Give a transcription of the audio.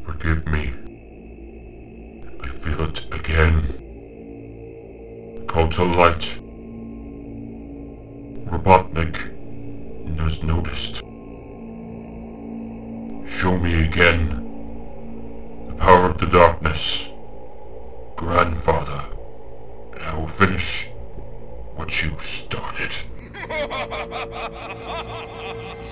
Forgive me. I feel it again. Call to light. Robotnik has noticed. Show me again the power of the darkness, grandfather, and I will finish what you started.